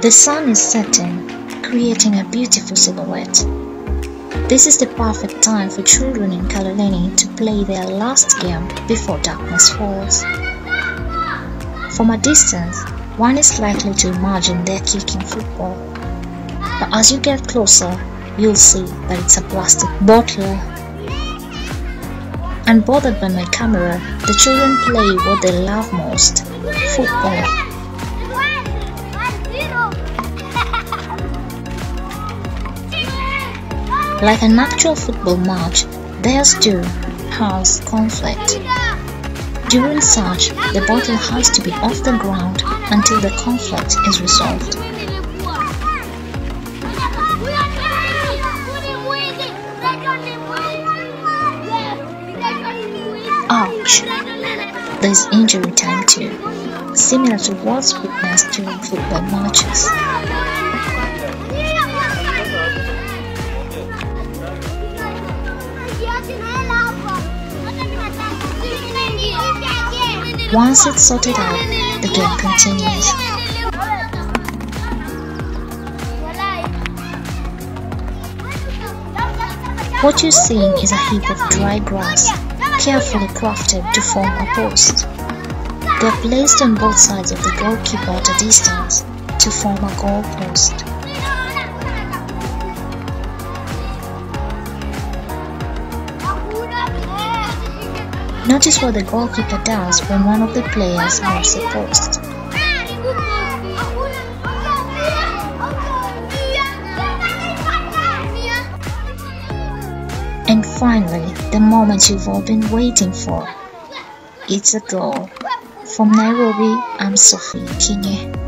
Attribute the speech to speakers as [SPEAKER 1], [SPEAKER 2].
[SPEAKER 1] The sun is setting, creating a beautiful silhouette. This is the perfect time for children in Kaloleni to play their last game before darkness falls. From a distance, one is likely to imagine they're kicking football. But as you get closer, you'll see that it's a plastic bottle. Unbothered by my camera, the children play what they love most, football. Like an actual football match, theirs too has conflict. During such, the bottle has to be off the ground until the conflict is resolved. Ouch! There's injury time too, similar to what's witnessed during football matches. Once it's sorted out, the game continues. What you're seeing is a heap of dry grass, carefully crafted to form a post. They're placed on both sides of the goalkeeper at a distance to form a goal post. Notice what the goalkeeper does when one of the players moves the post. And finally, the moment you've all been waiting for. It's a goal. From Nairobi, I'm Sophie Kinye.